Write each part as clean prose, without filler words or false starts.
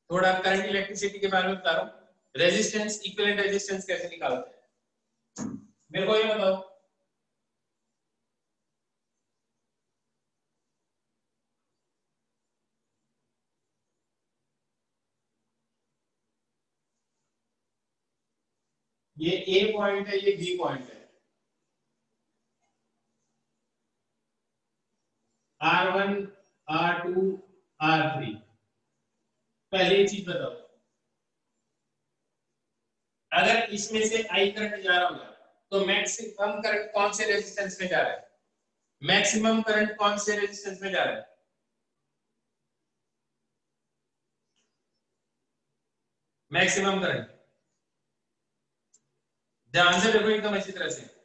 थोड़ा current electricity के बारे में बता रहा हूँ। रेजिस्टेंस, इक्विवेलेंट रेजिस्टेंस कैसे निकालते हैं मेरे को ये बताओ। ये ए पॉइंट है, ये बी पॉइंट है। R1, R2, R3। पहले ये चीज बताओ, अगर इसमें से आई करंट जा रहा होगा तो मैक्सिमम करंट कौन से रेजिस्टेंस में जा रहा है? मैक्सिमम करंट कौन से रेजिस्टेंस में जा रहा है? मैक्सिमम करंट, ध्यान से देखो एकदम अच्छी तरह से।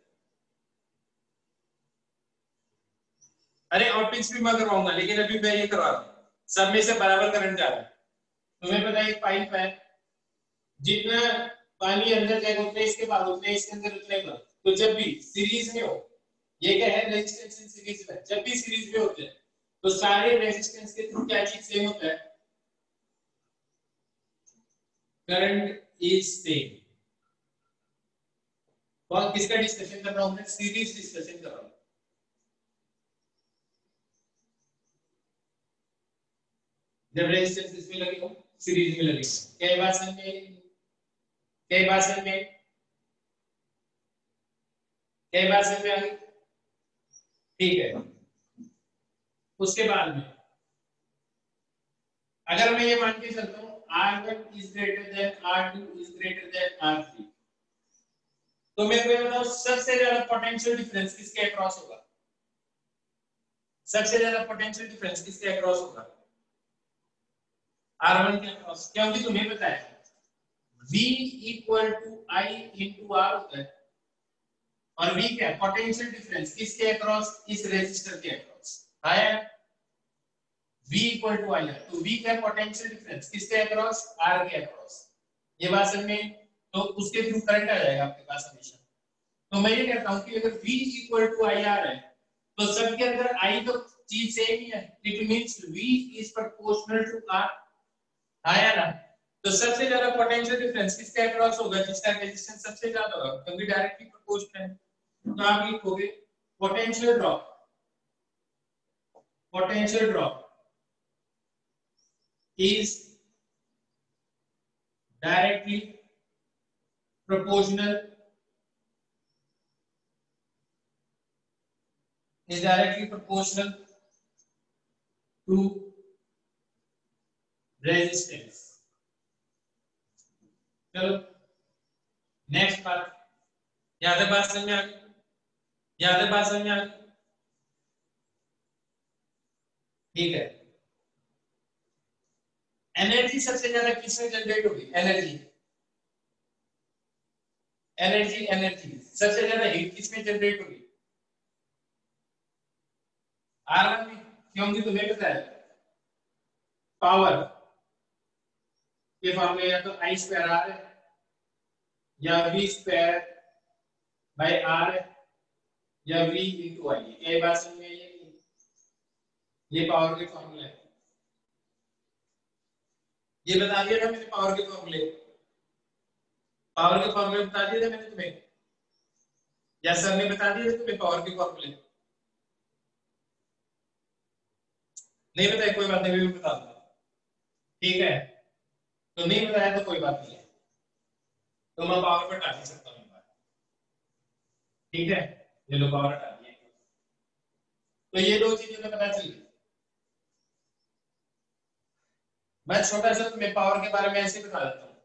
अरे ऑप्टिक्स भी मैं करवाऊंगा, लेकिन अभी मैं ये करवा रहा हूँ, सब में से बराबर करंट जा रहा है। तुम्हें पता है एक पाइप है, जितना पानी अंदर जाएगा उतना इसके बाद उतना इसके अंदर उतरेगा। तो जब भी सीरीज में हो, ये क्या है रेजिस्टेंस इन सीरीज में, जब भी सीरीज में होते हैं तो सारे रेजिस्टेंस के थ्रू क्या चीज सेम होता है? Current is same. और किसका डिस्कशन कर रहा हूं मैं? सीरीज डिस्कशन कर रहा हूं। जब रेजिस्टेंस इसमें लगे हो, सीरीज में लगे हो, कई बार समझ में, कई बार समझ में, कई बार समझ में आ गई? ठीक है। उसके बाद में अगर मैं ये मान के चलता हूं R1 is greater than R2 is greater than R3, तो मेरे को ये बताओ सबसे ज्यादा पोटेंशियल डिफरेंस किसके अक्रॉस होगा? सबसे ज्यादा पोटेंशियल डिफरेंस किसके अक्रॉस होगा? R1 के अक्रॉस, क्योंकि तुम्हें पता है V equal to I into R होता है, और V क्या है? पोटेंशियल डिफरेंस किसके अक्रॉस? इस रेजिस्टर के अक्रॉस। आया V इक्वल टू I है, तो V क्या पोटेंशियल डिफरेंस किसके अक्रॉस? R के अक्रॉस। ये बात समझ में? तो उसके थ्रू करंट आ जाएगा आपके पास हमेशा। तो मैं ये कहता हूं कि अगर V equal to I R है तो सबके अंदर I तो चीज सेम ही है, it means V is proportional to R। आया ना? तो सबसे ज्यादा पोटेंशियल डिफरेंस किसके अक्रॉस होगा? जिसका रेजिस्टेंस सबसे ज्यादा होगा, क्योंकि डायरेक्टली प्रोपोर्शनल है। तो आप लिखोगे potential drop, potential drop is directly proportional to resistance। चलो नेक्स्ट बात, याद है? बात समझ में आ गई? याद है? बात समझ में आ गई? ठीक है। एनर्जी सबसे ज्यादा किसमें जनरेट होगी? एनर्जी, एनर्जी, एनर्जी सबसे ज्यादा हीट किसमें जनरेट होगी? R1 में, क्योंकि तुम्हें पता है पावर के फॉर्मूले या तो I स्क्वायर R है या V स्क्वायर बाय R है या V इंटू I। ये बात समझ में? ये पावर के फॉर्मूले है, ये बता दिया था मैंने पावर के फॉर्मूले। पावर के फॉर्मूले बता दिए थे मैंने तुम्हें, या सर ने बता दिए थे तुम्हें पावर के फॉर्मूले? नहीं बताया? कोई बात नहीं, मैं भी बता दूंगा। ठीक है, तो नहीं बताया तो कोई बात नहीं है, तो मैं पावर पर हटा सकता हूँ। ठीक है, ये लो पावर हटा दिया। तो ये दो चीजें तो पता चली। मैं छोटा सा तुम्हें पावर के बारे में ऐसे बता देता हूँ।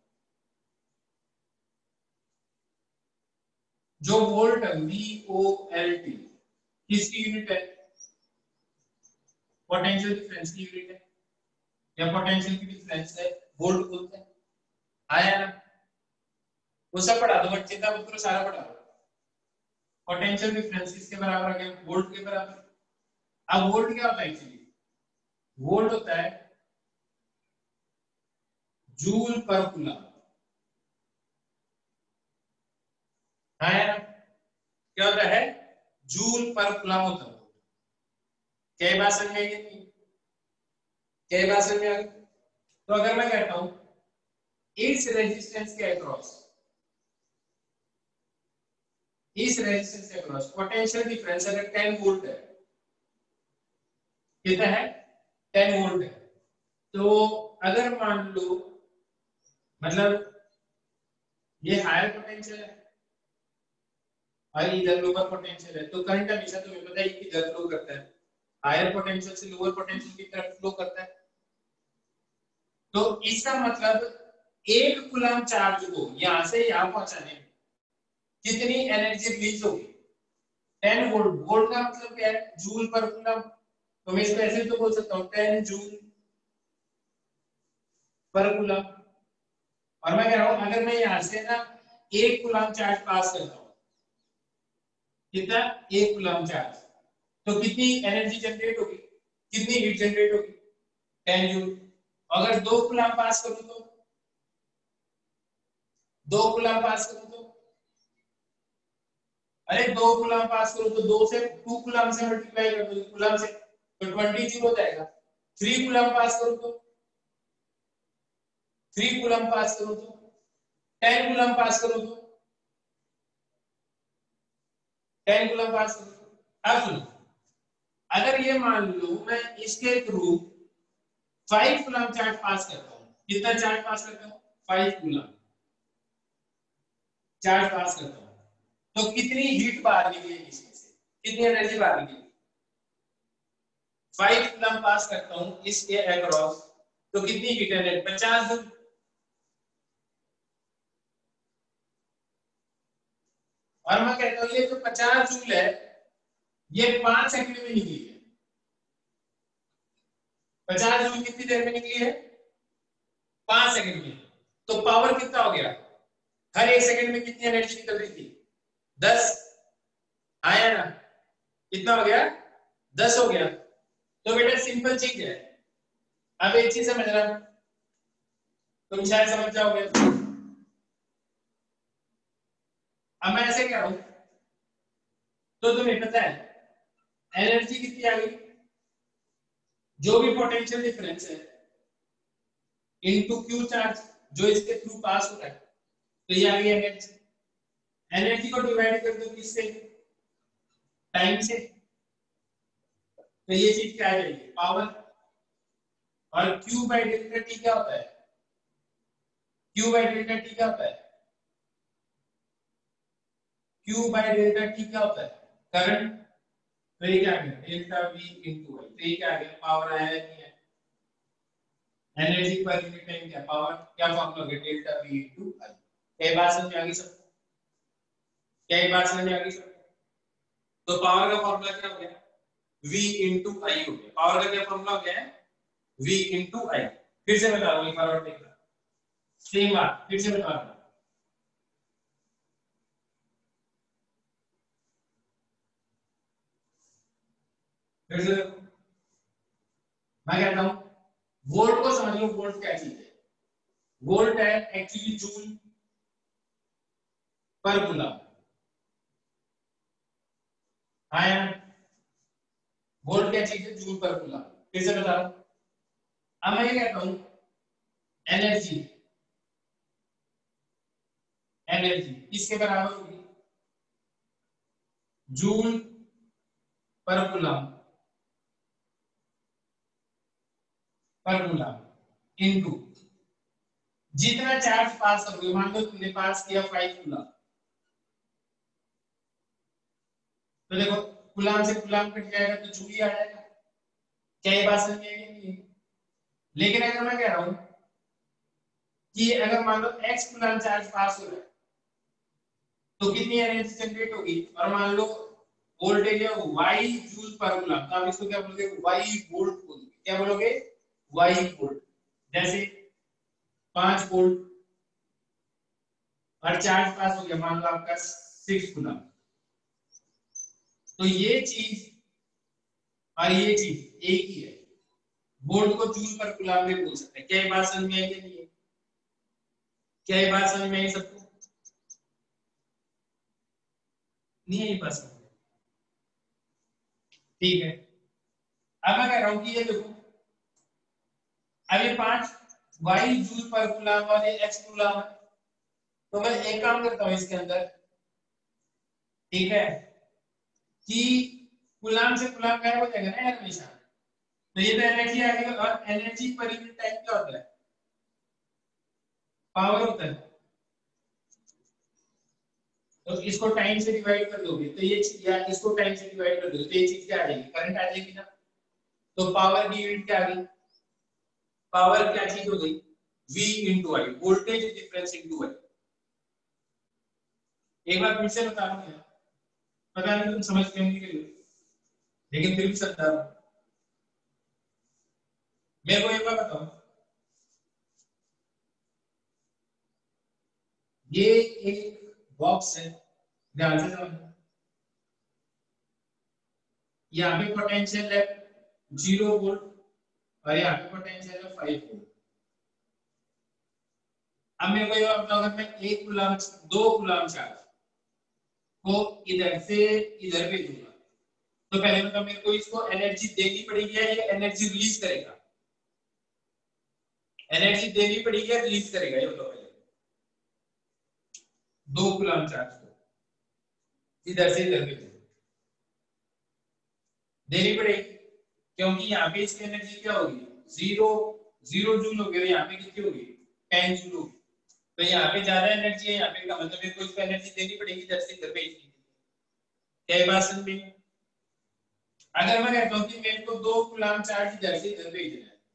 जो वोल्ट VOLT किसकी यूनिट है? पोटेंशियल डिफरेंस की यूनिट है, या पोटेंशियल की डिफरेंस है, वोल्ट बोलते हैं। आया ना? वो सब पढ़ा दो, बट चिंता मत करो, सारा पढ़ा दो। पोटेंशियल डिफरेंस किसके बराबर आ गया? वोल्ट के बराबर। अब वोल्ट क्या होता है एक्चुअली? वोल्ट होता है जूल पर कूलम। आया ना? क्या होता है? जूल पर कूलम होता है। कई बार समझ में आई? कई बार समझ में आ गई? तो अगर मैं कहता हूं इस रेजिस्टेंस के अक्रॉस, इस रेजिस्टेंस के अक्रॉस पोटेंशियल डिफरेंस अगर 10 वोल्ट है, कितना है 10 वोल्ट है, तो अगर मान लो मतलब ये हायर पोटेंशियल है और इधर लोअर पोटेंशियल है, तो करंट हमेशा तुम्हें पता है कि इधर फ्लो करता है, हायर पोटेंशियल से लोअर पोटेंशियल की तरफ फ्लो करता है। तो इसका मतलब एक कूलम चार्ज को यहां से यहां पहुंचाने में कितनी एनर्जी रिलीज होगी, 10 वोल्ट। वोल्ट का मतलब क्या है, जूल पर कूलम, तो मैं इसको ऐसे तो बोल सकता हूं 10 जूल पर कूलम। और मैं कह रहा हूं अगर मैं यहां से ना एक कूलम चार्ज पास करता हूं, कितना, एक कूलम चार्ज, तो कितनी एनर्जी जनरेट होगी, कितनी हीट जनरेट होगी, 10 जूल। अगर दो कूलम पास करूं तो, दो कूलम पास करूं तो, अरे दो कूलम पास करूं तो दो से 2 कूलम से मल्टीप्लाई कर दो कूलम से, तो 20 जूल हो जाएगा। 3 कूलम पास करूं तो, 3 कूलम पास करूं तो, 10 कूलम पास करूं तो, 10 कूलम पास करूं तो। अब सुनो, अगर ये मान लो मैं इसके थ्रू 5 कूलम चार्ज पास करता हूं, कितना चार्ज पास करता हूं, 5 कूलम चार्ज पास करता हूं, तो कितनी हीट बाहर निकलेगी इसमें से, कितनी एनर्जी बाहर निकलेगी, 5 कूलम पास करता हूं इसके अक्रॉस, तो कितनी हीट एनर्जी, 50 जूल। और मैं कहता हूं ये जो 50 जूल है ये 5 सेकंड में निकली है। 50 जूल कितनी देर में निकली है, 5 सेकंड में। तो पावर कितना हो गया, हर एक सेकंड में कितनी एनर्जी निकल रही थी, 10, आया ना, कितना हो गया, 10 हो गया। तो बेटा सिंपल चीज है। अब एक चीज समझना, तुम शायद समझ जाओगे। अब मैं ऐसे कह रहा हूं, तो तुम्हें पता है एनर्जी कितनी आ गई, जो भी पोटेंशियल डिफरेंस है इनटू क्यू चार्ज जो इसके थ्रू पास हो रहा है, तो ये आ गई एनर्जी। एनर्जी को डिवाइड कर दो किससे, टाइम से, तो ये चीज क्या आ जाएगी, पावर। और Q बाई डेल्टा टी क्या होता है, Q बाई डेल्टा टी क्या होता है, Q बाई डेल्टा टी क्या होता है, करंट। तो ये क्या आ गया, डेल्टा V इनटू आई। तो ये क्या आ गया, पावर आया नहीं है, एनर्जी पर यूनिट टाइम क्या, पावर, क्या फॉर्मूला हो गया, डेल्टा V इनटू आई। क्या बात समझ में आ गई सबको, क्या बात समझ में आ गई सबको। तो पावर का फॉर्मूला क्या हो गया, V इनटू आई हो गया। पावर का क्या फॉर्मूला हो गया है, V इनटू आई। फिर से बता दो एक बार और देखना, सेम बात फिर से बता दो। फिर से मैं कहता हूं वोल्ट को समझ लो, वोल्ट क्या चीज है, वोल्ट है एक्चुअली जूल पर कूलम। हाँ यार, वोल्ट क्या चीज है, जूल पर कूलम। फिर से बता रहा हूं, अब मैं ये कहता हूं एनर्जी, एनर्जी किसके बराबर होगी, joule per coulomb, per coulomb into जितना चार्ज पास करोगे। मान लो तुमने पास किया 5 कूलम, तो देखो कूलम से कूलम कट जाएगा तो जूल ही आ जाएगा। क्या ये बात समझ में आई नहीं। लेकिन अगर मैं कह रहा हूं कि अगर मान लो x कूलम चार्ज पास हो रहा है तो कितनी एनर्जी जनरेट होगी, और मान लो वोल्टेज है y जूल पर कूलम, तो आप इसको क्या बोलोगे, y वोल्ट बोलोगे। क्या बोलोगे, y वोल्ट। जैसे 5 वोल्ट और चार्ज पास हो गया मान लो आपका 6 कूलम, तो ये चीज और ये चीज एक ही है, वोल्ट को जूल पर कूलम में बोल सकते हैं। क्या ये बात समझ में आई कि नहीं है, क्या ये बात समझ में आई सबको, नहीं है ये बात समझ में, ठीक है। अब मैं कह रहा हूं कि ये देखो, अब ये 5 y जूल पर कूलम और ये x कूलम है। तो मैं एक काम करता हूँ इसके अंदर, ठीक है, कि कूलम से कूलम गायब हो जाएगा ना यार हमेशा, तो ये तो एनर्जी आ गई। और एनर्जी पर यूनिट टाइम क्या होता है? पावर होता है। तो इसको टाइम से डिवाइड कर दोगे तो ये या इसको टाइम से डिवाइड कर दोगे तो ये चीज क्या आ जाएगी? करंट आ जाएगी ना। तो पावर की यूनिट क्या आ गई? पावर क्या चीज हो गई? V into I, voltage difference into I. एक बार फिर से बता रहा हूँ, पता नहीं तुम समझ क्यों नहीं रहे, लेकिन फिर भी समझा रहा हूँ। मेरे को एक बार बताओ, ये एक बॉक्स है, ध्यान से समझना। यहाँ पे पोटेंशियल है 0 वोल्ट और यहाँ पे पोटेंशियल है 5 वोल्ट। अब मेरे को ये बताओ, अगर मैं 1 कूलम 2 कूलम चार्ज को इधर से इधर भेजूंगा, तो पहले मतलब मेरे को इसको एनर्जी देनी पड़ेगी या ये एनर्जी रिलीज करेगा? एनर्जी देनी पड़ेगी या रिलीज करेगा, ये बताओ पहले। 2 कूलम चार्ज को इधर से इधर भेजूंगा, देनी पड़ेगी, क्योंकि यहाँ पे इसकी एनर्जी क्या होगी? 0 जूल होगी, यहाँ पे कितनी होगी? 10 जूल होगी। तो यहाँ पे ज्यादा एनर्जी है, यहाँ पे का मतलब मेरे को इसको एनर्जी देनी पड़ेगी इधर से इधर भेजने। क्या ये बात समझ में? अगर मैं कहता हूँ कि मेरे को 2 कूलम चार्ज इधर से इधर भेजना है,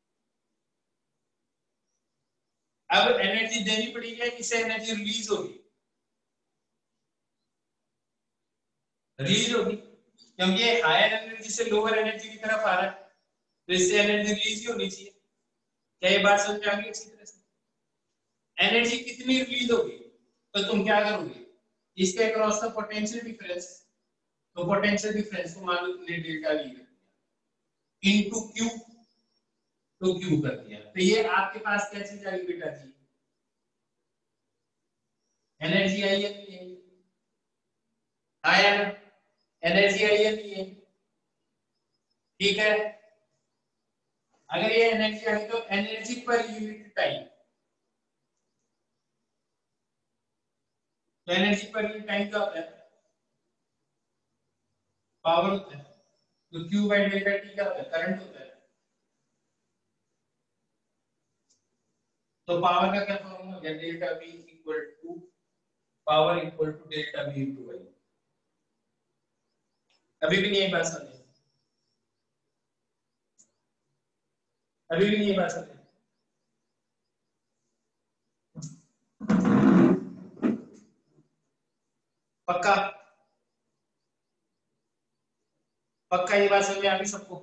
अब एनर्जी देनी पड़ेगी या इससे एनर्जी रिलीज होगी? रिलीज होगी, क्योंकि हायर एनर्जी से लोअर एनर्जी की तरफ आ रहा है, तो इससे एनर्जी रिलीज ही होनी चाहिए। क्या ये बात समझ में आ गई अच्छी तरह से? एनर्जी कितनी रिलीज होगी तो तुम क्या करोगे? इसके अक्रॉस का पोटेंशियल डिफरेंस, तो पोटेंशियल डिफरेंस को मान लो तुमने डेल्टा वी कर दिया इनटू क्यू, तो क्यू कर दिया, तो ये आपके पास क्या चीज आई बेटा जी? एनर्जी आई है नहीं है? आया ना? एनर्जी आई है नहीं है? ठीक है, अगर ये एनर्जी आई तो एनर्जी पर यूनिट टाइम, तो एनर्जी पर यूनिट टाइम क्या होता है? पावर होता है। तो Q बाई डेल्टा टी क्या होता है? करंट होता है। तो पावर का क्या फॉर्मूला हो गया? Delta V equal to power equal to delta V into I. अभी भी नहीं है बात समझ? अभी भी नहीं है बात समझ? पक्का? पक्का ये बात समझ में आ गई सबको?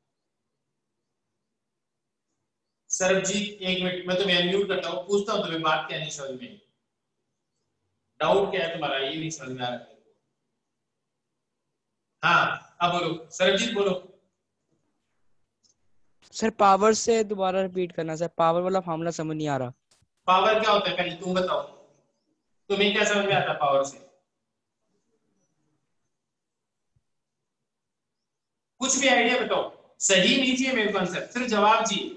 सरबजीत एक मिनट मैं तुम्हें अनम्यूट करता हूँ, पूछता हूँ तुम्हें बात क्या नहीं समझ में, डाउट क्या है तुम्हारा, ये नहीं समझ में आ रहा? हाँ अब बोलो सरबजीत बोलो। सर पावर से दोबारा रिपीट करना सर, पावर वाला फॉर्मूला समझ नहीं आ रहा। पावर क्या होता है पहले तुम बताओ, तुम्हें क्या समझ में आता है पावर से? कुछ भी आइडिया बताओ, सही नहीं चाहिए मेरे को आंसर, सिर्फ जवाब चाहिए।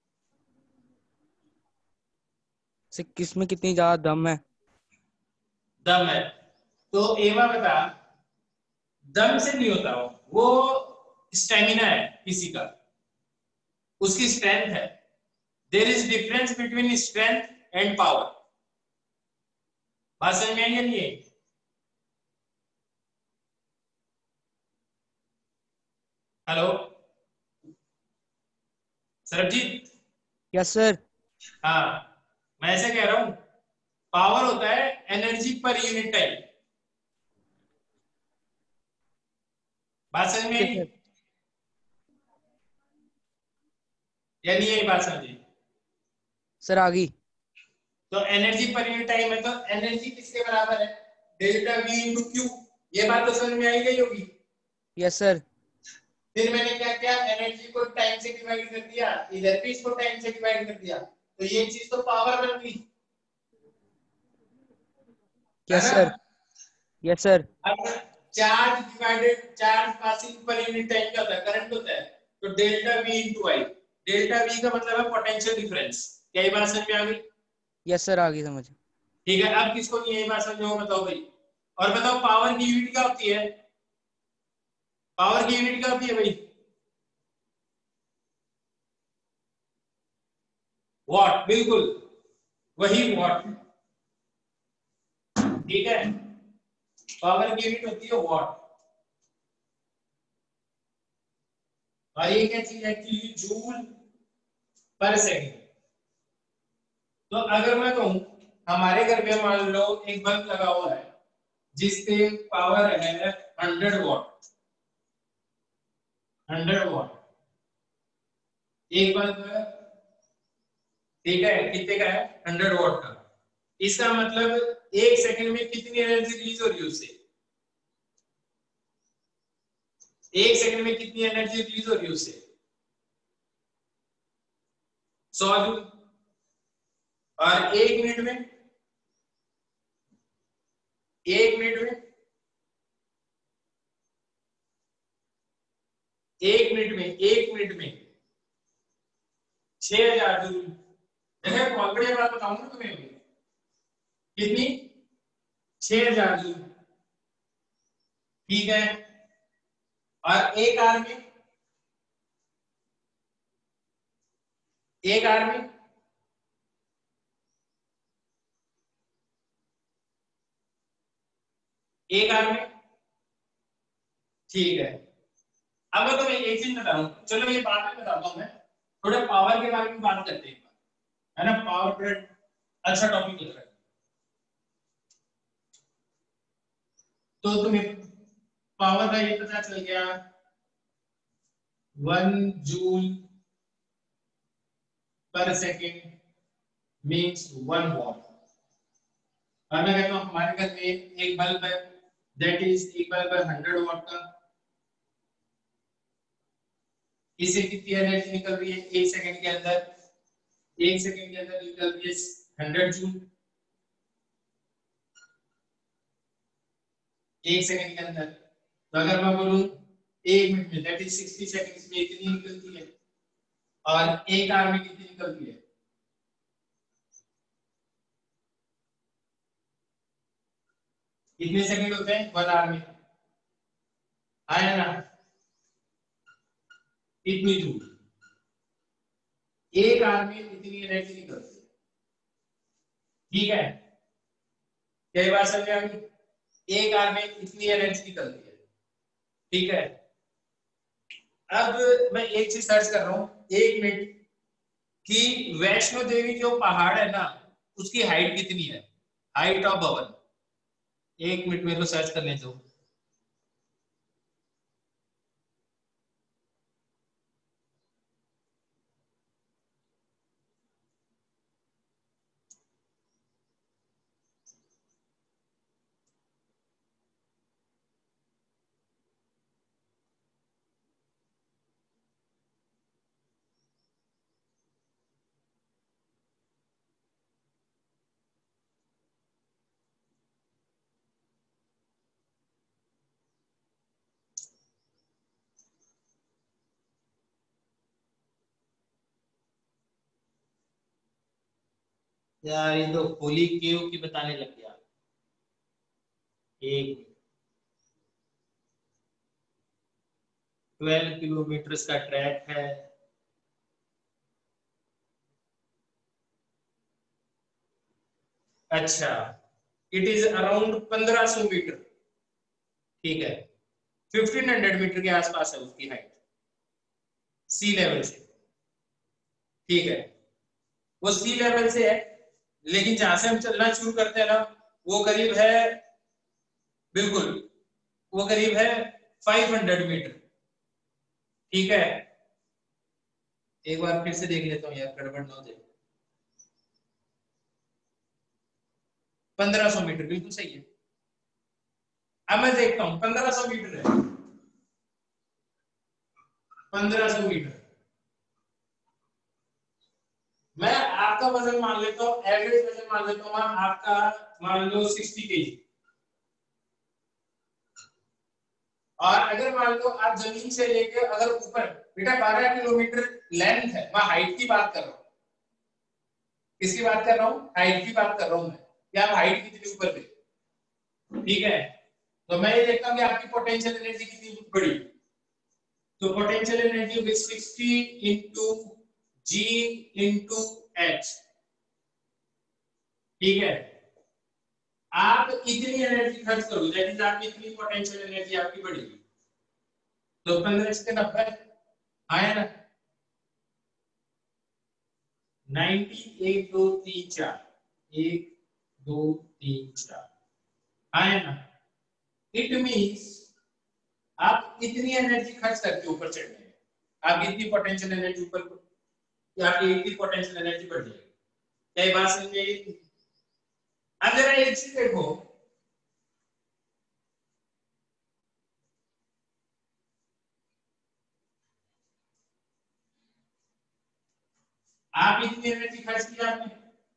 सर किसमें कितनी ज्यादा दम है? दम है तो एवा बता, दम से नहीं होता वो स्टेमिना है किसी का, उसकी स्ट्रेंथ है। There is difference between strength and power. बात समझ में आई या नहीं? हेलो सरबजीत? Yes sir. हाँ मैं ऐसे कह रहा हूं, पावर होता है एनर्जी पर यूनिट टाइम। बात समझ में आई या नहीं आई? बात समझी? सर आ गई। तो एनर्जी पर यूनिट टाइम है, तो एनर्जी किसके बराबर है? Delta V into Q. ये बात तो समझ में आई गई होगी। Yes sir. फिर मैंने क्या किया, एनर्जी को टाइम से डिवाइड कर दिया, इधर भी इसको टाइम से डिवाइड कर दिया, तो ये चीज तो पावर बन गई, है यस ना? सर। Yes sir. अब charge divided charge passing per unit time क्या होता है? करंट होता है। तो delta V into I, delta V का मतलब है पोटेंशियल डिफरेंस, क्या ये बात समझ में आ गई? यस सर, आ गई समझ। ठीक है, अब किसको नहीं यही बात समझ में हो बताओ भाई। और बताओ पावर की यूनिट क्या होती है? पावर की यूनिट क्या होती है भाई? वॉट, बिल्कुल वही वॉट। ठीक है, पावर की यूनिट होती है वॉट। और ये क्या चीज है एक्चुअली? जूल पर सेकेंड। तो अगर मैं कहूं हमारे घर में मान लो एक बल्ब लगा हुआ है जिससे पावर है 100 वॉट। 100 वॉट एक बल्ब है, ठीक है, कितने का है? 100 वॉट का। इसका मतलब एक सेकंड में कितनी एनर्जी रिलीज हो रही है उससे? एक सेकंड में कितनी एनर्जी रिलीज हो रही है उससे? 100 जूल। और एक मिनट में, एक मिनट में, एक मिनट में, एक मिनट में 6000 जूल। देखो बहुत बढ़िया बात बताऊंगा तुम्हें अभी। कितनी? 6000 जूल। ठीक है, और एक आर में, एक आर में, एक आर में, ठीक है। अब मैं तुम्हें एक चीज बताऊं, चलो ये बाद में बताता हूं मैं, थोड़ा पावर के बारे में बात करते हैं, है ना? पावर पर अच्छा टॉपिक लग रहा है। तो तुम्हें पावर का ये पता चल गया, 1 जूल पर सेकेंड मीन्स 1 वॉट। और मैं कहता हूं हमारे घर में एक बल्ब है, दैट इज एक बल्ब है 100 वॉट का। इससे कितनी एनर्जी निकल रही है एक सेकंड के अंदर? एक सेकंड के अंदर निकल रही है 100 जूल। एक सेकंड के अंदर। तो अगर मैं बोलूं एक मिनट में, दैट इज 60 सेकंड्स में इतनी निकलती है। और एक आवर में कितनी निकलती है? कितने सेकंड होते हैं 1 आवर में? आया ना? इतनी जूल। एक आवर में इतनी एनर्जी निकलती है। ठीक है, क्या बात समझ में आ गई? एक आवर में इतनी एनर्जी निकलती है। ठीक है, अब मैं एक चीज सर्च कर रहा हूं, एक मिनट, कि वैष्णो देवी जो पहाड़ है ना, उसकी हाइट कितनी है? हाइट ऑफ भवन। एक मिनट मेरे को सर्च करने दो। यार ये तो होली केव की बताने लग गया। एक 12 किलोमीटर का ट्रैक है। अच्छा, इट इज अराउंड 1500 मीटर। ठीक है, 1500 मीटर के आसपास है उसकी हाइट सी लेवल से। ठीक है, वो सी लेवल से है, लेकिन जहां से हम चलना शुरू करते हैं ना, वो करीब है, बिल्कुल वो करीब है 500 मीटर। ठीक है, एक बार फिर से देख लेता हूँ यार, गड़बड़ ना हो जाए। 1500 मीटर बिल्कुल सही है। अब मैं देखता हूँ 1500 मीटर है, 1500 मीटर। मैं आपका वजन मान लेता हूँ, एवरेज वजन मान लेता हूँ, आपका मान लो 60 kg। और अगर मान लो आप जमीन से लेके अगर ऊपर, बेटा 12 किलोमीटर लेंथ है, मैं हाइट की बात कर रहा हूँ। किसकी बात कर रहा हूँ? हाइट की बात कर रहा हूँ मैं, कि आप हाइट कितनी ऊपर थे, ठीक है। तो मैं ये देखता हूँ कि आपकी पोटेंशियल एनर्जी कितनी बड़ी, तो potential energy which 60 into G into H, ठीक है। आप इतनी एनर्जी खर्च करो, दैट इज आप इतनी पोटेंशियल एनर्जी आपकी बढ़ेगी, तो 15 से 90 आया ना, 90 1 2 3 4 1 2 3 4 आया ना। इट मीन्स आप इतनी एनर्जी खर्च करके ऊपर चढ़ने में, आप इतनी पोटेंशियल एनर्जी ऊपर, आपकी इतनी पोटेंशियल एनर्जी बढ़ जाएगी। क्या ये बात समझ में आई? अब जरा एक चीज देखो, आप इतनी एनर्जी खर्च की आपने,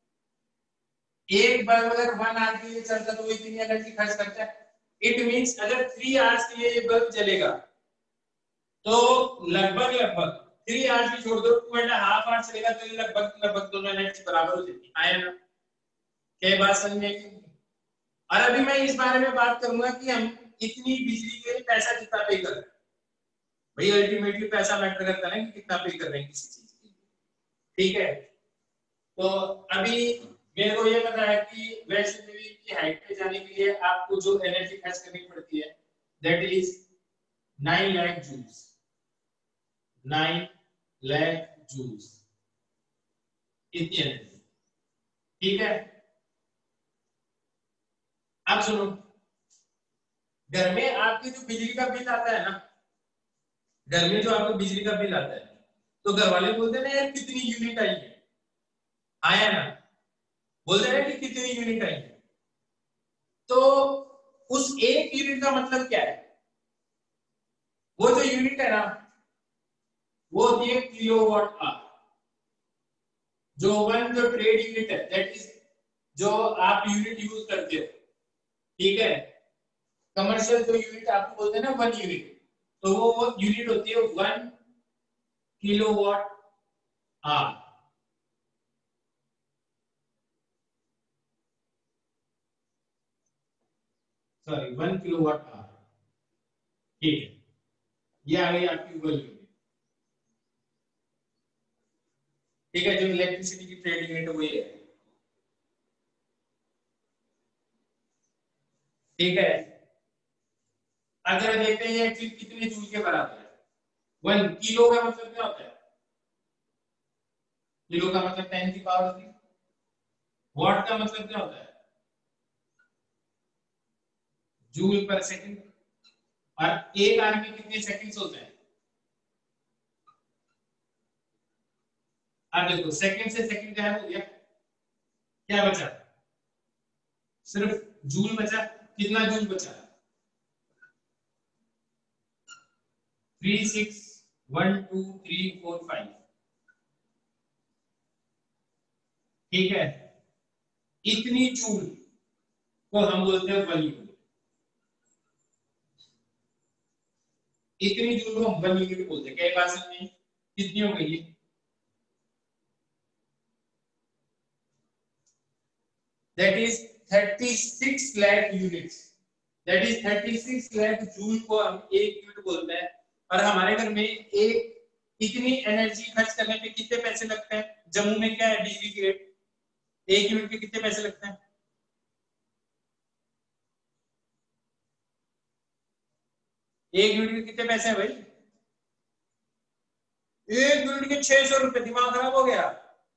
एक बल्ब अगर 1 आवर के लिए चलता तो वो इतनी एनर्जी खर्च करता है। इट मींस अगर 3 आवर्स के लिए ये बल्ब जलेगा तो लगभग लगभग 3 आवर्स भी छोड़ दो, 2.5 आवर्स चलेगा तो लगभग लगभग दोनों एनर्जी बराबर हो जाती है ना। क्या बात समझ में आई? और अभी मैं इस बारे में बात करूंगा कि हम इतनी बिजली के लिए पैसा कितना पे कर रहे हैं। भाई अल्टीमेटली पैसा मैटर करता है ना कि कितना पे कर रहे हैं किसी चीज के लिए, ठीक है। तो अभी मेरे को ये पता है कि वैष्णो देवी की हाइट पे जाने के लिए आपको जो एनर्जी खर्च करनी पड़ती है that is 9 lakh joules, 9 lakh joules इतनी एनर्जी, ठीक है। अब सुनो, घर में आपकी जो बिजली का बिल आता है ना, घर में जो आपको बिजली का बिल आता है, तो घर वाले बोलते हैं ना यार कितनी यूनिट आई है, आया ना, बोलते हैं कि कितनी यूनिट आई है। तो उस एक यूनिट का मतलब क्या है? वो जो यूनिट है ना वो होती है किलोवाट आवर। जो ट्रेड यूनिट है दैट इज जो आप यूनिट यूज करते हो, ठीक है। कमर्शियल जो यूनिट आपको बोलते हैं ना 1 यूनिट, तो वो यूनिट होती है 1 kilowatt hour, sorry 1 kilowatt hour, ठीक है। ये आ गई आपकी 1 यूनिट, ठीक है। जो इलेक्ट्रिसिटी की ट्रेड यूनिट है वो ये है, ठीक है। अगर देखते हैं ये चीज कितने जूल के बराबर है, 1 किलो का मतलब क्या होता है? किलो का मतलब 10 की पावर 3। वाट का मतलब क्या होता है? जूल पर सेकंड। और एक आर में कितने सेकंड्स होते हैं? अब देखो सेकंड से सेकंड गायब हो गया, क्या बचा? सिर्फ जूल बचा। कितना जूल बचा? 3 6 1 2 3 4 5, ठीक है। इतनी जूल को हम बोलते हैं 1 यूनिट, इतनी जूल को हम 1 यूनिट बोलते हैं। क्या बात समझ में? कितनी हो गई? That is 36 lakh units, that is 36 lakh joule को हम 1 यूनिट बोलते हैं। और हमारे घर में एक इतनी एनर्जी खर्च करने पे कितने पैसे लगते हैं? जम्मू में क्या है बिजली की रेट? 1 यूनिट के कितने पैसे लगते हैं? 1 यूनिट के कितने पैसे हैं भाई? 1 यूनिट के 600 रुपए। दिमाग खराब हो गया?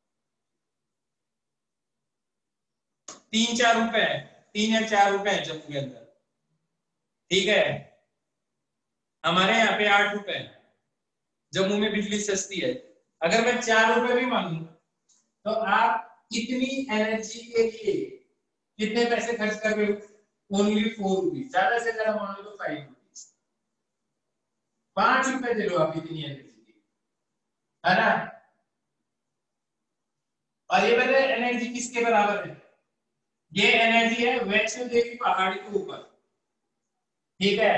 3 4 रुपए है, 3 या 4 रुपए है जम्मू के अंदर, ठीक है। हमारे यहाँ पे 8 रुपए है। जम्मू में बिजली सस्ती है। अगर मैं 4 रुपए भी मांगू तो आप इतनी एनर्जी के लिए कितने पैसे खर्च कर रहे हो? ओनली 4 रुपीज, ज्यादा से ज्यादा मान लो तो 5 रुपीज, 5 रुपए दे लो आप इतनी एनर्जी की, है ना। और ये बताए एनर्जी किसके बराबर है? ये एनर्जी है वैष्णो देवी पहाड़ी के ऊपर, ठीक है।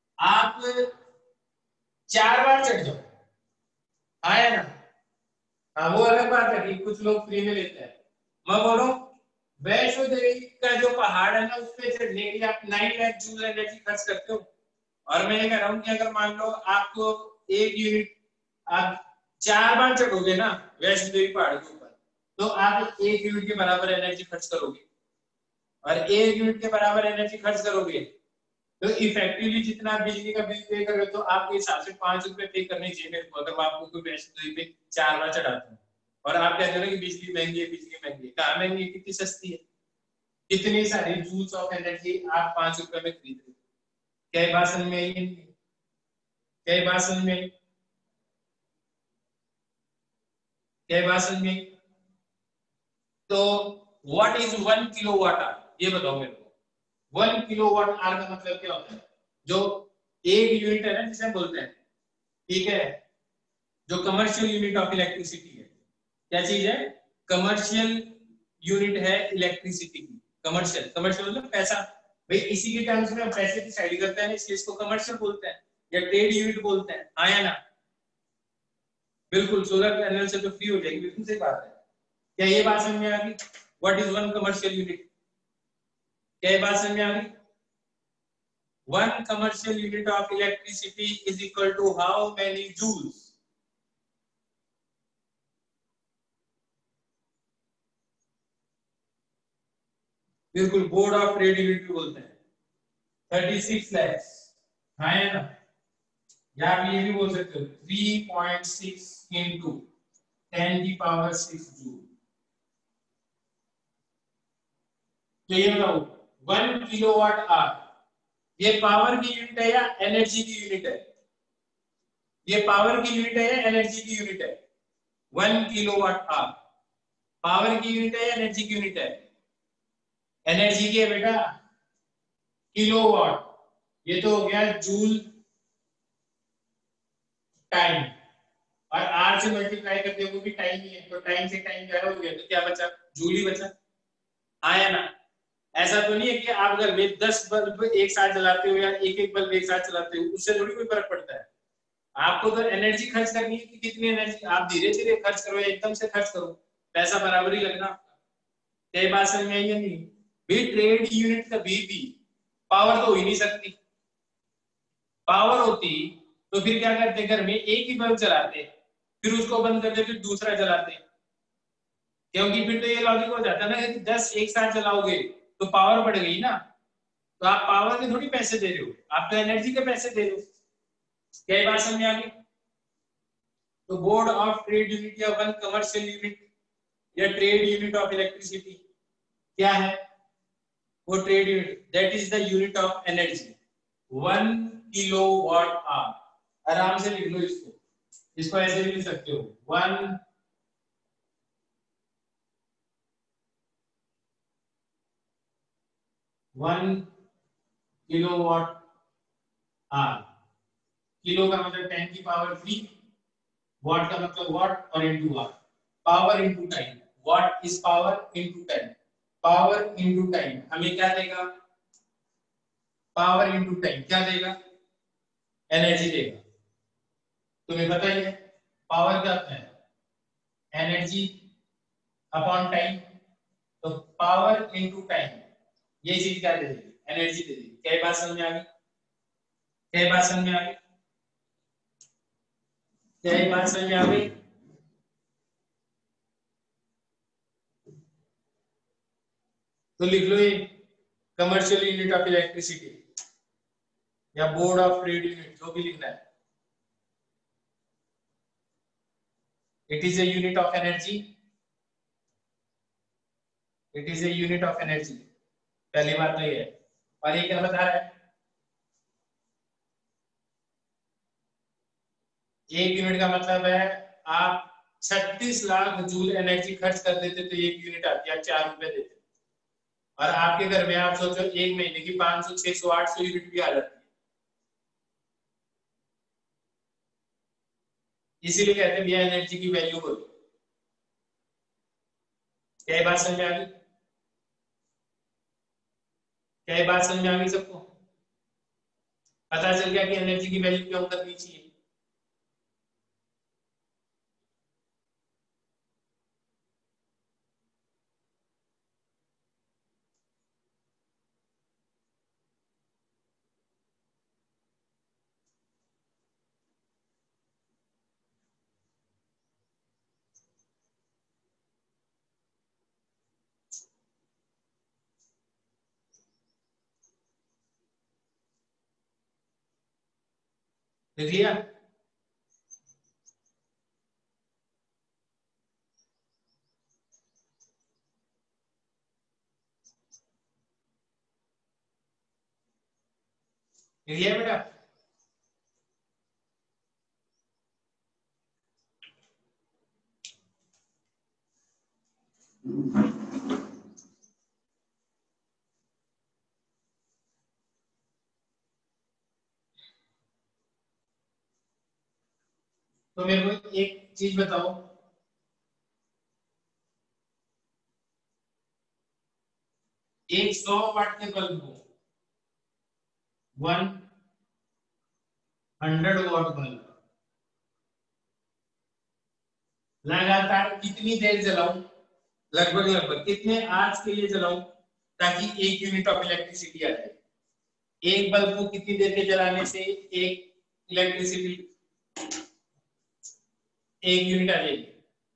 आप 4 बार चढ़ जाओ, आया ना, हाँ वो अलग बात है कि कुछ लोग फ्री में लेते हैं। मैं बोल रहा हूँ वैष्णो देवी का जो पहाड़ है ना उस पे चढ़ने के लिए आप 9 लाख जूल एनर्जी खर्च करते हो, और मैं ये कह रहा हूँ कि अगर मान लो आपको 1 यूनिट आप 4 बार चढ़ोगे ना वैष्णो देवी पहाड़ के ऊपर, तो आप 1 यूनिट के बराबर एनर्जी खर्च करोगे, और 1 यूनिट के बराबर एनर्जी खर्च करोगे तो इफेक्टिवली जितना आप बिजली का बिल पे कर रहे हो तो आपके हिसाब से 5 रुपए पे करने चाहिए मेरे को, अगर आपको कोई वैष्णो देवी पे 4 बार चढ़ाते हैं और आप कहते हो कि बिजली महंगी है, बिजली महंगी है, कहाँ महंगी है, कितनी सस्ती है, कितनी सारी जूल्स ऑफ एनर्जी आप 5 रुपए में खरीद रहे हो। क्या बात समझ में आई? क्या बात समझ में आई? क्या बात समझ में आई? तो व्हाट इज 1 किलोवाट आवर, ये बताओ मेरे को। 1 किलोवाट आवर का मतलब क्या होता है? जो 1 यूनिट है ना जिसे बोलते हैं, ठीक है, जो कमर्शियल यूनिट ऑफ इलेक्ट्रिसिटी है, क्या चीज है? कमर्शियल यूनिट है इलेक्ट्रिसिटी की। कमर्शियल, कमर्शियल मतलब पैसा, भाई इसी के टर्म्स में हम पैसे डिसाइड करते हैं, इसलिए इसको कमर्शियल बोलते हैं या ट्रेड यूनिट बोलते हैं, हाँ या ना? बिल्कुल, सोलर पैनल से तो फ्री हो जाएगी, बिल्कुल सही बात है। क्या ये बात समझ में आ गई? What is 1 commercial unit? क्या ये बात समझ में आ गई? 1 commercial unit of electricity is equal to how many joules? बिल्कुल, बोर्ड ऑफ ट्रेड यूनिट भी बोलते हैं। 36 lakhs, हाँ है ना? या आप ये भी बोल सकते हो 3.6 into 10⁶ जूल। तो ये बताओ 1 किलोवाट आवर ये पावर की यूनिट है या एनर्जी की यूनिट है? ये पावर की यूनिट है या एनर्जी की यूनिट है? 1 किलोवाट आवर पावर की यूनिट है या एनर्जी की यूनिट है? एनर्जी की है बेटा, किलोवाट, ये तो हो गया जूल टाइम, और आर से मल्टीप्लाई करते हुए भी टाइम ही है, तो टाइम से टाइम ज्यादा हो गया तो क्या बचा? जूल ही बचा, आया ना? ऐसा तो नहीं है कि आप घर में 10 बल्ब एक साथ जलाते हो या एक एक बल्ब एक साथ चलाते हो उससे थोड़ी कोई फर्क पड़ता है। आपको तो एनर्जी खर्च करनी है कि कितनी एनर्जी, आप धीरे धीरे खर्च करो या एकदम से खर्च करो, पैसा बराबर ही लगना आपका। क्या बात समझ में आई या नहीं? भी ट्रेड यूनिट कभी भी पावर तो हो ही नहीं सकती। पावर होती तो फिर क्या करते, घर में एक ही बल्ब जलाते, फिर उसको बंद करते, फिर दूसरा जलाते, क्योंकि फिर तो ये लॉजिक हो जाता है ना कि 10 एक साथ जलाओगे तो पावर बढ़ गई ना, तो आप पावर के थोड़ी पैसे दे रहे हो, आप तो एनर्जी के पैसे दे रहे हो। क्या बात समझ में आ गई? तो बोर्ड ऑफ ट्रेड यूनिट या 1 कमर्शियल यूनिट या ट्रेड यूनिट ऑफ इलेक्ट्रिसिटी क्या है? वो trade unit that is the unit of energy 1 kilowatt hour. आराम से लिख लो इसको, इसको ऐसे भी लिख सकते हो 1 किलोवाट आवर। किलो का मतलब 10⁻3, वाट का मतलब वाट और into hour, power into time, watt is power into time, power into time हमें क्या देगा? पावर इनटू टाइम क्या देगा? एनर्जी देगा। तुम्हें पता ही है पावर क्या होता है? एनर्जी अपॉन टाइम, तो पावर इनटू टाइम ये चीज क्या दे देगी? एनर्जी दे देगी। क्या बात समझ में आ गई? क्या बात समझ में आ गई? क्या बात समझ में आ गई? तो लिख लो ये कमर्शियल यूनिट ऑफ इलेक्ट्रिसिटी या बोर्ड ऑफ ट्रेड यूनिट, जो भी लिखना है, it is a unit of energy, it is a unit of energy. पहली बात तो ये है, और ये क्या बता रहा है? 1 यूनिट का मतलब है आप 36 लाख जूल एनर्जी खर्च कर देते तो 1 यूनिट आती है, 4 रुपए देते, और आपके घर में आप सोचो एक महीने की 500 600 800 यूनिट भी आ जाती है। इसीलिए कहते हैं भैया एनर्जी की वैल्यू बोलो। क्या बात समझ में आ गई? क्या बात समझ में आ गई सबको? पता चल गया कि एनर्जी की वैल्यू क्यों करनी चाहिए? लिख लिया? लिख लिया बेटा? तो मेरे को एक चीज बताओ, एक 100 वाट के बल्ब को 100 वाट बल्ब लगातार कितनी देर जलाऊं, लगभग लगभग कितने आवर्स के लिए जलाऊं ताकि 1 यूनिट ऑफ इलेक्ट्रिसिटी आ जाए? एक बल्ब को कितनी देर के जलाने से एक इलेक्ट्रिसिटी 1 यूनिट आ जाएगी?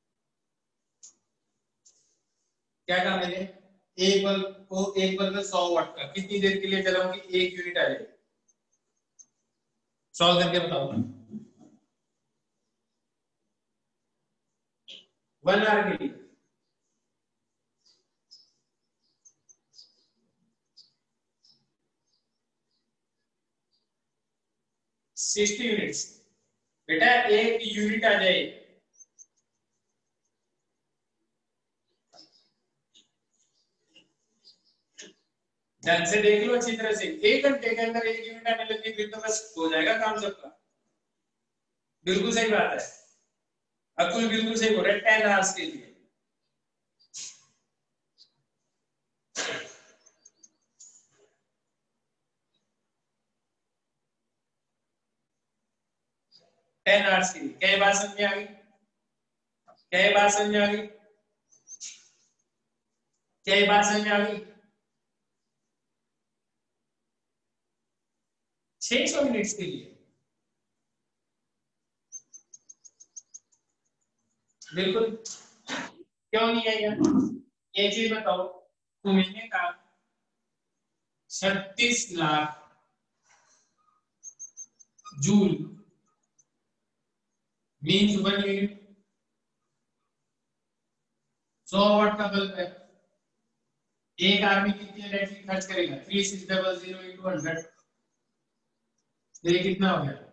क्या कहा मैंने? एक बल्ब 100 वाट का कितनी देर के लिए जलाऊं कि 1 यूनिट आ जाए? सॉल्व करके बताओ। 1 आवर के लिए 60 यूनिट्स। बेटा 1 यूनिट आ जाए, ढंग से देख लो अच्छी तरह से। 1 घंटे के अंदर 1 यूनिट आने लगी फिर तो बस हो जाएगा काम सबका। बिल्कुल सही बात है, अकुल बिल्कुल सही बोल रहा है। 10 आवर्स के लिए टेन आवर्स के लिए क्या बात समझ में आ गई? क्या बात समझ में आ गई? क्या बात समझ में आ गई? 600 मिनट्स के लिए बिल्कुल। क्यों नहीं आएगा? ये चीज बताओ, तुम्हें का 36 lakh joule means 1 unit. 100 watt का बल्ब है, एक आदमी कितनी इलेक्ट्रिसिटी खर्च करेगा? 3600 into 100, ये कितना हो गया?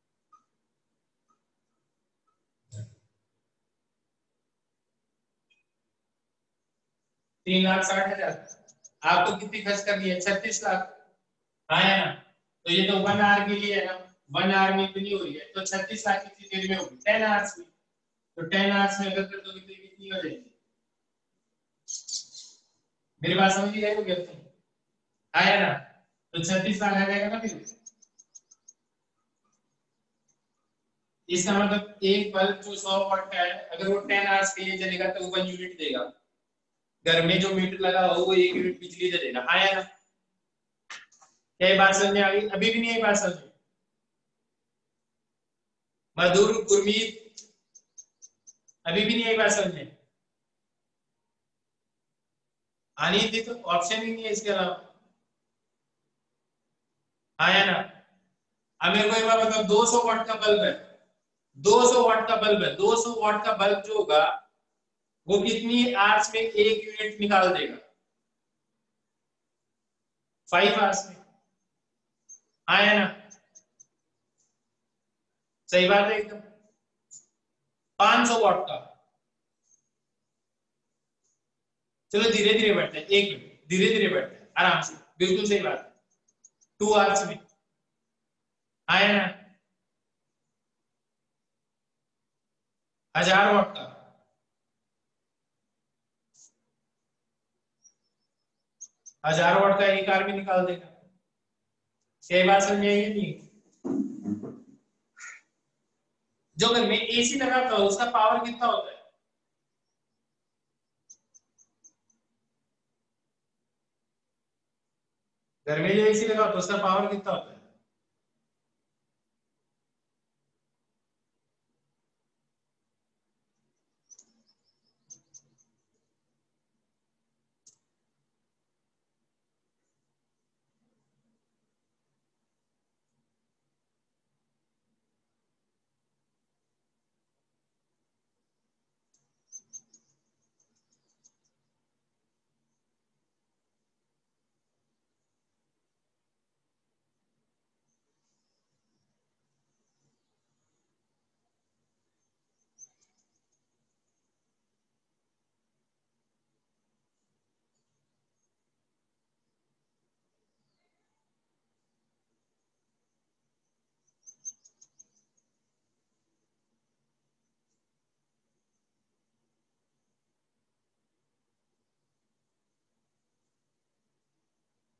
3,60,000। आपको कितनी खर्च करनी है? 36 लाख। हाँ है ना? तो ये तो 1 आवर के लिए है ना, 1 आवर में इतनी हो रही है तो 36 लाख कितनी देर में होगी? 10 आवर्स में। तो 10 आवर्स में अगर कर दोगे तो कितनी हो जाएगी? मेरी बात समझ रहे हो क्या तुम? आया ना? तो 36 लाख आ जाएगा ना फिर। इसका मतलब एक बल्ब जो 100 वाट का है अगर वो 10 आवर्स के लिए चलेगा तो 1 यूनिट देगा। घर में जो मीटर लगा हो वो 1 यूनिट बिजली दे देगा। आया ना? क्या बात समझ में आ गई? अभी भी नहीं आई बात समझ में? मधुर, गुरमीत, अभी भी नहीं आई बात समझ में? आनी थी तो ऑप्शन ही नहीं है इसके अलावा। आया ना? अब मेरे को एक बार बताओ, 200 वाट का बल्ब है, 200 वाट का बल्ब है, 200 वाट का बल्ब जो होगा वो कितनी आवर्स में 1 यूनिट निकाल देगा? 5 आवर्स में। आया ना? सही बात है एकदम। 500 वाट का, चलो धीरे धीरे बढ़ते हैं, 1 मिनट धीरे धीरे बढ़ते हैं आराम से, बिल्कुल सही बात है। 2 आवर्स में। आया ना? 1000 वाट का, 1000 वाट का 1 आवर में निकाल देगा। सही बात समझ आई नहीं? जो घर में एसी लगा होता है उसका पावर कितना होता है? घर में जो एसी लगा होता है उसका पावर कितना होता है?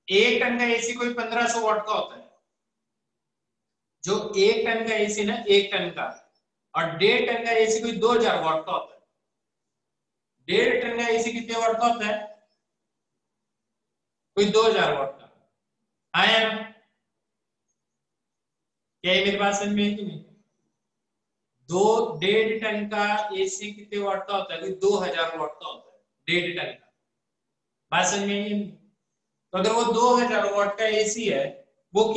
एक टन का एसी कोई 1500 वाट का होता है, जो एक टन का एसी ना, एक टन का, और 1.5 टन का एसी कोई 2000 वाट का होता है। 1.5 टन का एसी कितने वाट का होता है? कोई 2000 वाट का। आया ना? क्या ये मेरी बात समझ में है कि नहीं? 1.5 टन का एसी कितने वाट का होता है? कोई 2000 वाट का होता है 1.5 टन का। बात समझ में नहीं? तो अगर वो 2000 वाट का एसी है, वो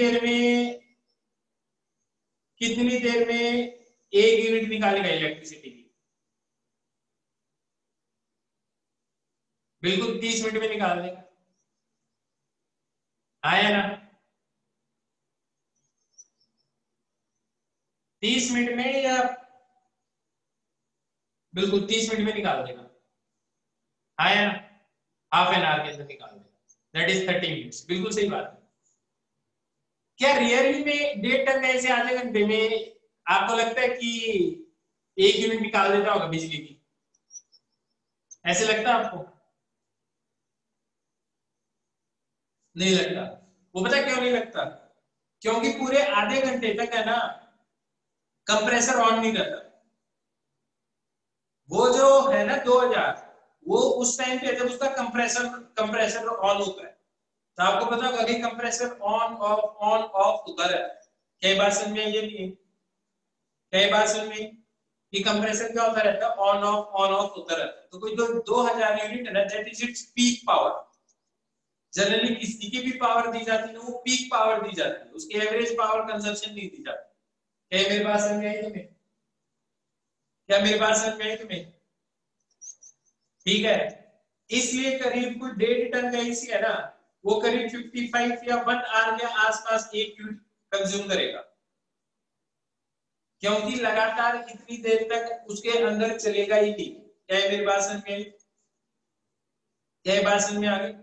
कितनी देर में 1 यूनिट निकालेगा इलेक्ट्रिसिटी की? बिल्कुल 30 मिनट में निकाल देगा। आया ना? 30 मिनट में, या बिल्कुल 30 मिनट में निकाल देगा। आया ना? हाफ एन आवर के अंदर निकाल देगा, दैट इज 30 मिनट्स। बिल्कुल सही बात है। क्या रियली में 1.5 टन ऐसे आधे घंटे में आपको लगता है कि 1 यूनिट निकाल देता होगा बिजली की? ऐसे लगता है आपको? नहीं लगता। वो पता क्यों नहीं लगता? क्योंकि पूरे आधे घंटे तक है ना, कंप्रेसर ऑन नहीं करता। वो जो है ना 2000, वो उस टाइम पे जब उसका कंप्रेसर ऑन होता है, तो आपको पता होगा कि कंप्रेसर ऑन ऑफ होता रहता है। कई बार समझ में ये नहीं, कई बार समझ में कि कंप्रेसर क्या होता रहता है, ऑन ऑफ होता रहता है। तो कोई जो 2000 यूनिट है ना, that is it's peak power. Generally किसी की भी पावर दी जाती है वो पीक पावर दी जाती है, उसकी एवरेज पावर कंजप्शन नहीं दी जाती। क्या मेरी बात समझ में आई तुम्हें? क्या मेरी बात समझ में आई तुम्हें? ठीक है। इसलिए करीब कोई 1.5 टन का एसी है ना, वो करीब 55 या 1 आवर के आसपास 1 यूनिट कंज्यूम करेगा, क्योंकि लगातार इतनी देर तक उसके अंदर चलेगा ही नहीं। क्या मेरी बात समझ में आई? क्या बात समझ में आ गई?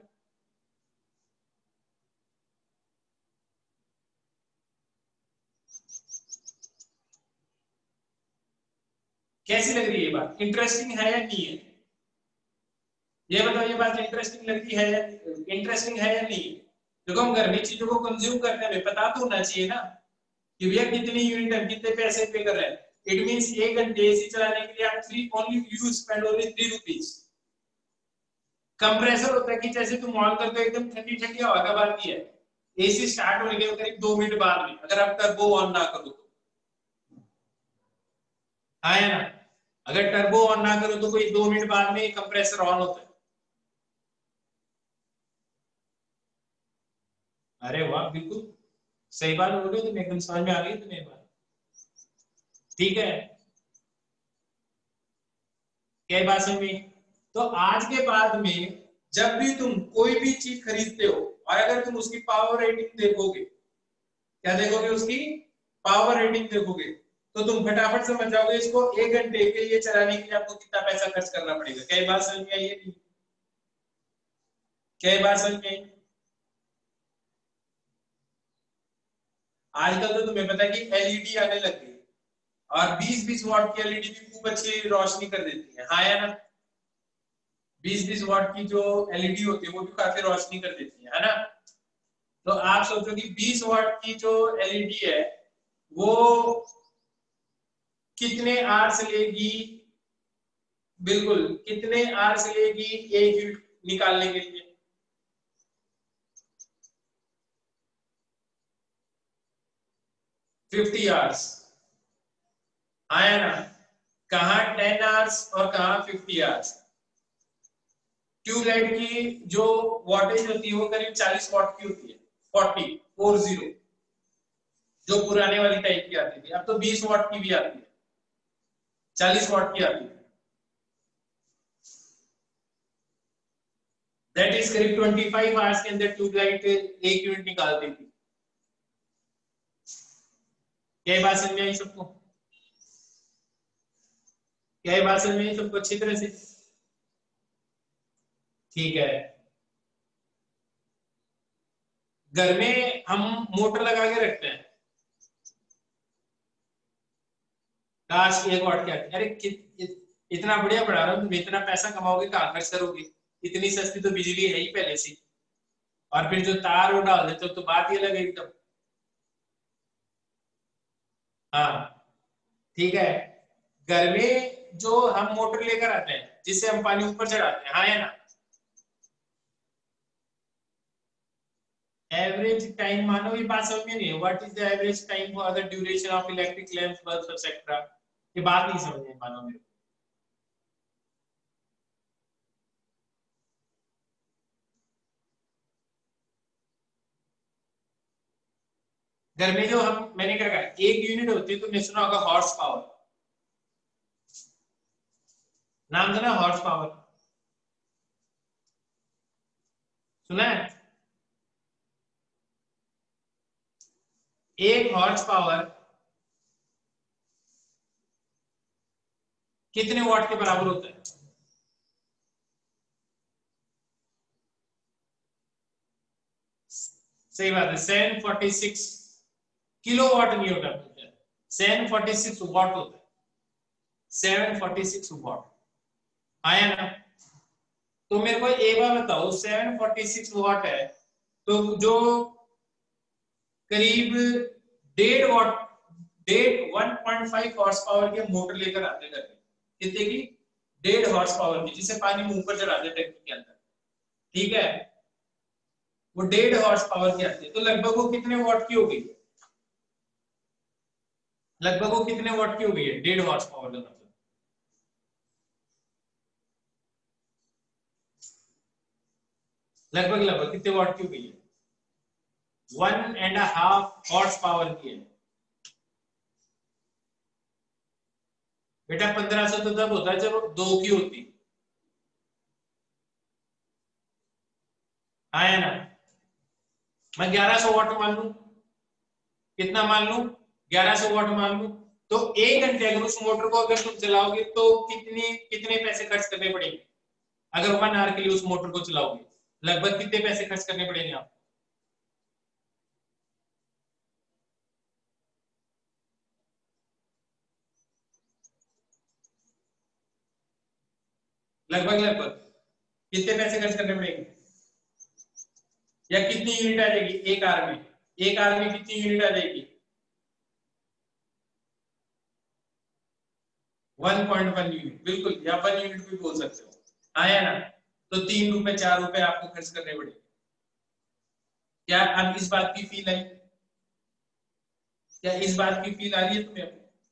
कैसी लग रही है ये बात? इंटरेस्टिंग है या नहीं है? ये बताओ, ये बात इंटरेस्टिंग लगती है, इंटरेस्टिंग है या नहीं? देखो, हम घर में चीजों को कंज्यूम करते हैं, पता तो होना चाहिए ना कि भैया कितनी यूनिट है, कितने पैसे पे कर रहे हैं। इट मींस 1 घंटे एसी चलाने के लिए आप 3 only you spend only 3 rupees. Compressor होता है कि जैसे तुम ऑन करते हो एकदम ठंडी ठंडी हवा का बात है, एसी स्टार्ट होने के करीब 2 मिनट बाद में, अगर आप टर्बो ऑन ना करो तो। हाँ है ना? अगर टर्बो ऑन ना करो तो कोई 2 मिनट बाद में कंप्रेसर ऑन होता है। अरे वाह, बिल्कुल सही बात बोल रहे हो तुम, एकदम समझ में आ गई तुम्हें बात। ठीक है, क्या बात समझ में? तो आज के बाद में जब भी तुम कोई भी चीज खरीदते हो, और अगर तुम उसकी पावर रेटिंग देखोगे, क्या देखोगे? उसकी पावर रेटिंग देखोगे, तो तुम फटाफट समझ जाओगे इसको 1 घंटे के लिए चलाने के लिए आपको कितना पैसा खर्च करना पड़ेगा। क्या बात समझ में आई है? क्या बात समझ में आई? आजकल तो तुम्हें पता है कि एलईडी आने लग गई, और 20-20 वाट की एलईडी भी खूब अच्छी रोशनी कर देती है। हाँ या ना? 20-20 वाट की जो एलईडी होती है वो भी काफी रोशनी कर देती है ना? तो आप सोचो कि 20 वाट की जो एलईडी है वो कितने आवर्स लेगी, बिल्कुल कितने आवर्स लेगी 1 यूनिट निकालने के लिए? 50 आवर्स। आया ना? कहा 10 आवर्स और कहा 50 आवर्स। ट्यूबलाइट की जो वॉटेज होती है वो करीब 40 वाट की होती है, 40 जो पुराने वाली टाइप की आती थी। अब तो 20 वाट की भी आती है, 40 वाट की आती है। दैट इज करीब 25 आवर्स के अंदर ट्यूबलाइट 1 यूनिट निकाल देती। क्या बात समझ में आई सबको? क्या बात समझ में आई सबको अच्छी तरह से? ठीक है। घर में हम मोटर लगा के रखते हैं, काश 1 वाट की आती। अरे इतना बढ़िया पढ़ा रहा हूँ, तुम इतना पैसा कमाओगे कहाँ खर्च करोगे? इतनी सस्ती तो बिजली है ही पहले से। और फिर जो तार वो डाल देते हो तो बात ही अलग है एकदम। हाँ ठीक है। घर में जो हम मोटर लेकर आते हैं जिससे हम पानी ऊपर चढ़ाते हैं, हाँ है ना, एवरेज टाइम मानो, ये बात समझ में नहीं है। What is the average time for the duration of electric lamps bulbs etcetera, ये बात नहीं समझ में मानो मेरे को। घर में जो हम, मैंने क्या कहा, एक यूनिट होती है, तुमने सुना होगा हॉर्स पावर, नाम सुना हॉर्स पावर, सुना है? एक हॉर्स पावर कितने वॉट के बराबर होता है? सही बात है, 746 किलोवाट नहीं होता, 746 वॉट होता है, 746 वॉट आया ना। तो मेरे को एक बार बताओ, 746 वॉट है तो जो करीब 1.5 वॉट, 1.5 हॉर्स पावर के मोटर लेकर आते हैं, कितने की? 1.5 हॉर्स पावर की, जिसे पानी में ऊपर चढ़ाते हैं टैंकी के अंदर, ठीक है, वो 1.5 हॉर्स पावर की आती है। तो लगभग वो कितने वॉट की हो गई? लगभग वो कितने वॉट की हो गई है 1.5 हॉर्स पावर का मतलब? लगभग लगभग कितने वॉट की हो गई है? 1.5 हॉर्स पावर की है बेटा। 1500 तो तब होता है जब 2 की होती, हाँ है ना। मैं 1100 वॉट मान लू, कितना मान लू? 1100 वॉट मान लू। तो 1 घंटे अगर उस मोटर को अगर तुम चलाओगे तो कितने कितने पैसे खर्च करने पड़ेंगे? अगर 1 आवर के लिए उस मोटर को चलाओगे लगभग कितने पैसे खर्च करने पड़ेंगे आपको? लगभग लगभग कितने पैसे खर्च करने पड़ेंगे? या कितनी यूनिट आ जाएगी एक आवर में? एक आवर में कितनी यूनिट आ जाएगी? 1.1 यूनिट, बिल्कुल, या 1 यूनिट भी बोल सकते हो, आया ना। तो 3 रुपए 4 रुपए आपको खर्च करने पड़ेंगे। क्या अब इस बात की फील आई? क्या इस बात की फील आ रही है तुम्हें?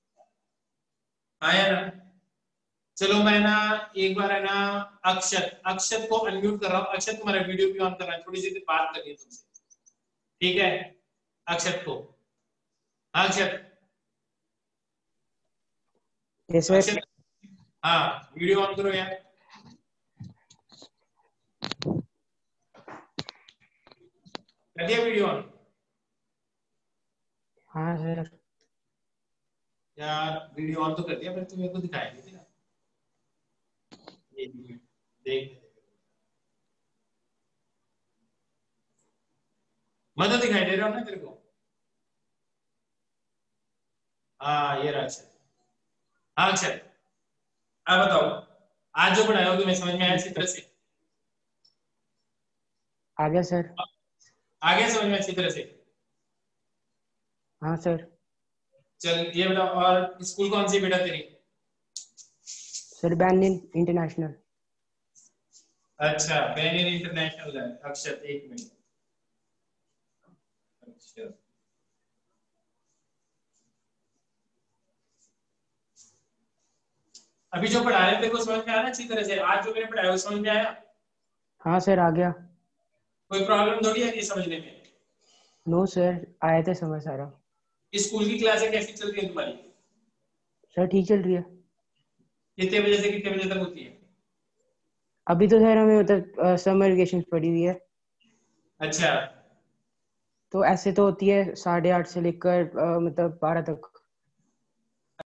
आया ना। चलो मैं ना एक बार है ना अक्षत अक्षत को अनम्यूट कर रहा हूँ। अक्षत तुम्हारा वीडियो भी ऑन कर रहा है, थोड़ी सी बात करनी है तुमसे, ठीक है? अक्षत को, हाँ अक्षत, यस सर। अक्षत, हाँ वीडियो ऑन करो यार। कर दिया वीडियो ऑन? हाँ सर। यार वीडियो ऑन तो कर दिया, पर तुम मेरे को दिखाया नहीं था। ये देख, मैं तो दिखाई दे रहा हूँ ना तेरे को। हाँ ये रहा अक्षत। हाँ अक्षत, अब बताओ, आज जो पढ़ाया हो तुम्हें समझ में आया अच्छी तरह से? आ गया सर। आ गया समझ में अच्छी तरह से? हाँ सर। चल ये बताओ, और स्कूल कौन सी बेटा तेरी? Sir Benin International. अच्छा, बेनिन इंटरनेशनल है। अक्षत एक मिनट, अच्छा अभी जो पढ़ा रहे थे को समझ में आया ना अच्छी तरह से? आज जो मैंने पढ़ाया वो समझ में आया? हाँ सर आ गया। कोई प्रॉब्लम थोड़ी है ये समझने में? नो सर, आया था समझ सारा। स्कूल की क्लासें कैसी चल रही है तुम्हारी? सर ठीक चल रही है। कितने बजे से कितने बजे तक होती है? अभी तो सर हमें मतलब समर वेकेशन पड़ी हुई है। अच्छा, तो ऐसे तो होती है 8:30 से लेकर मतलब 12 तक।